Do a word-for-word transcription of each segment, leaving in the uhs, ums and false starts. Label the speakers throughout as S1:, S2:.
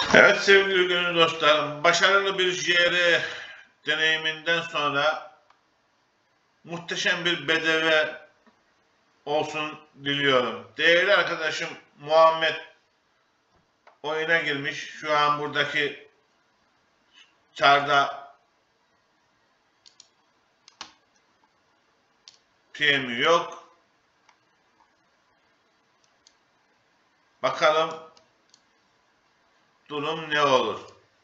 S1: Evet sevgili gönül dostlarım, başarılı bir J R deneyiminden sonra muhteşem bir B D V olsun diliyorum. Değerli arkadaşım Muhammed oyuna girmiş. Şu an buradaki çarda P M'i yok. Bakalım durum ne olur?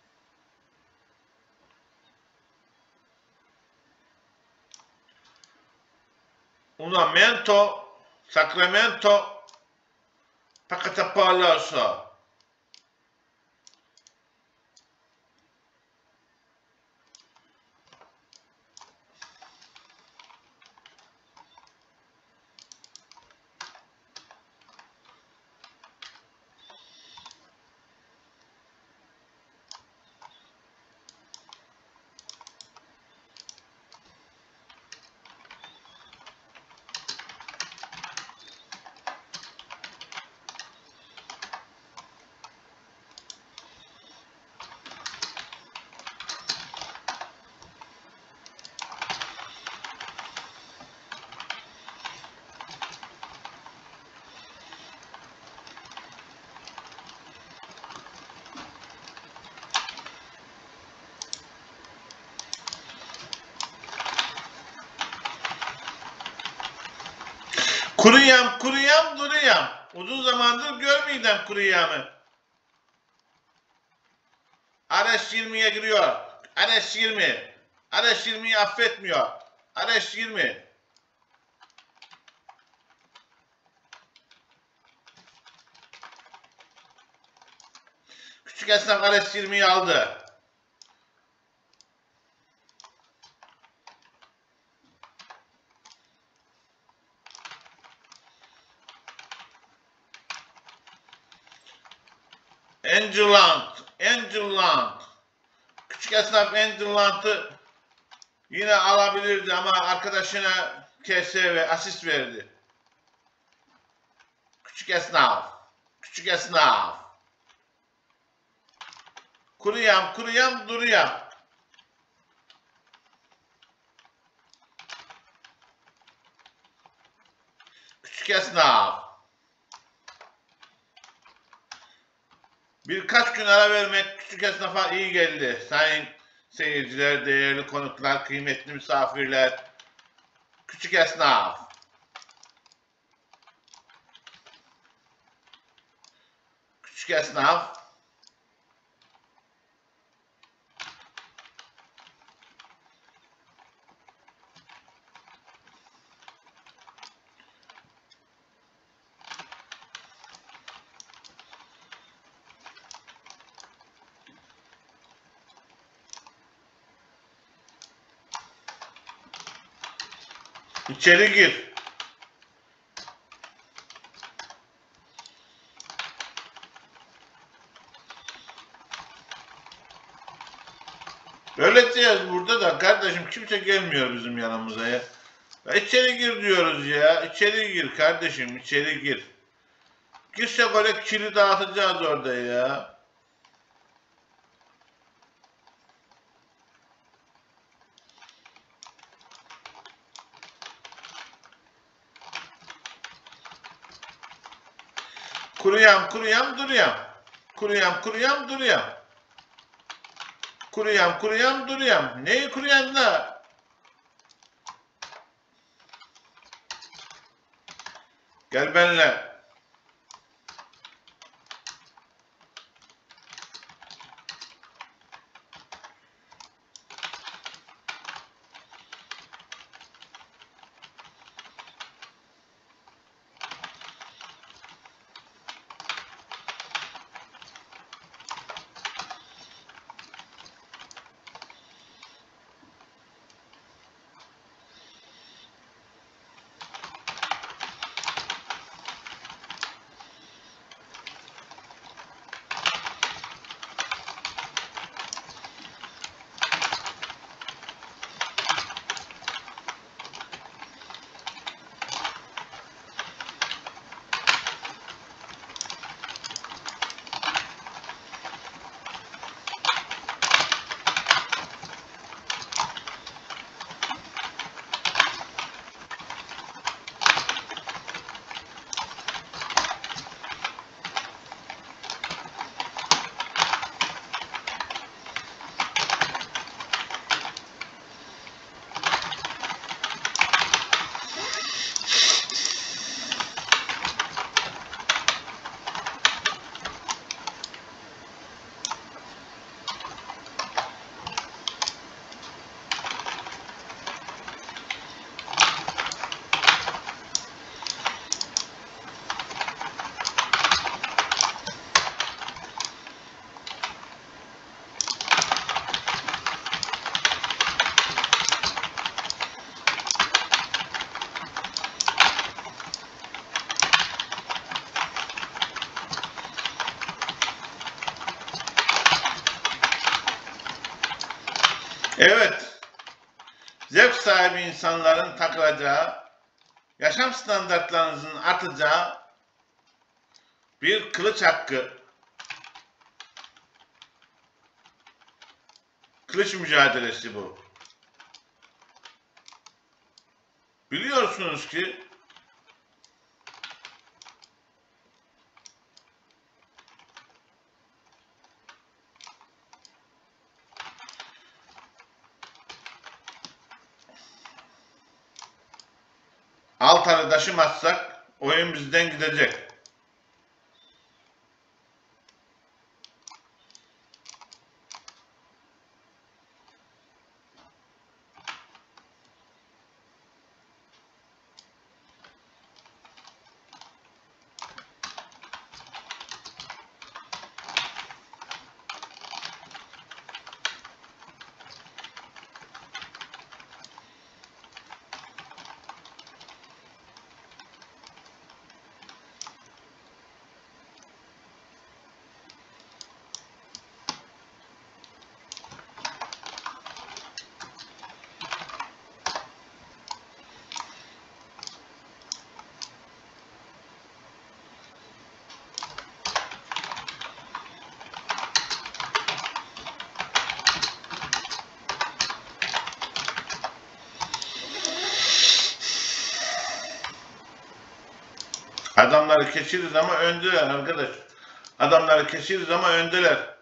S1: Unamento, Sacramento, Pacatapaloso. Kuruyam, kuruyam, duruyam. Uzun zamandır görmeyeceğim kuruyamı. R S yirmiye giriyor. R S yirmi. R S yirmiyi affetmiyor. R S yirmi. Küçük esnaf R S yirmiyi aldı. Angeland, Angeland. Küçük esnaf Angeland'ı yine alabilirdi ama arkadaşına K S ve asist verdi. Küçük esnaf, küçük esnaf. Kuruyam, kuruyam, duruyam. Küçük esnaf. Birkaç gün ara vermek küçük esnafa iyi geldi. Sayın seyirciler, değerli konuklar, kıymetli misafirler. Küçük esnaf. Küçük esnaf. İçeri gir. Öğreteceğiz burada da kardeşim, kimse gelmiyor bizim yanımıza ya. Ya içeri gir diyoruz ya. İçeri gir kardeşim, içeri gir. Girsek öyle kili dağıtacağız orada ya. Kuruyam, kuruyam, duruyam. Kuruyam, kuruyam, duruyam. Kuruyam, kuruyam, duruyam. Neyi kuruyan da? Gel benimle. Evet, zevk sahibi insanların takılacağı, yaşam standartlarınızın artacağı bir kılıç hakkı, kılıç mücadelesi bu. Biliyorsunuz ki Altar'ı taşımazsak oyun bizden gidecek. Adamları keseriz ama öndeler arkadaş. Adamları keseriz ama öndeler.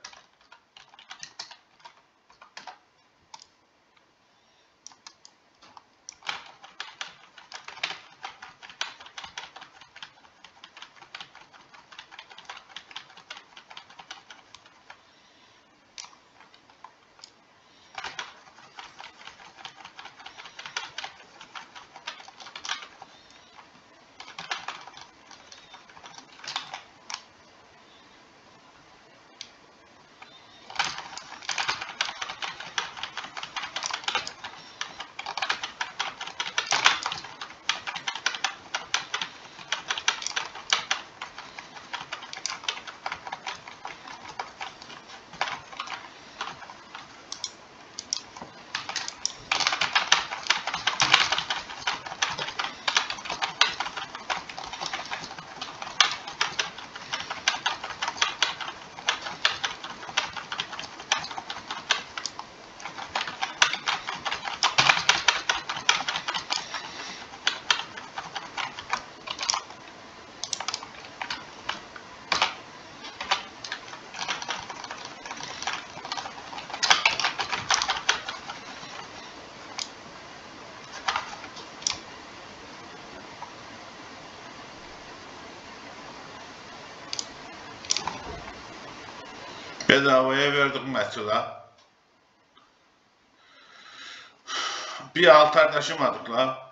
S1: Bedavaya verdik mesela. Bir altar taşımadık la.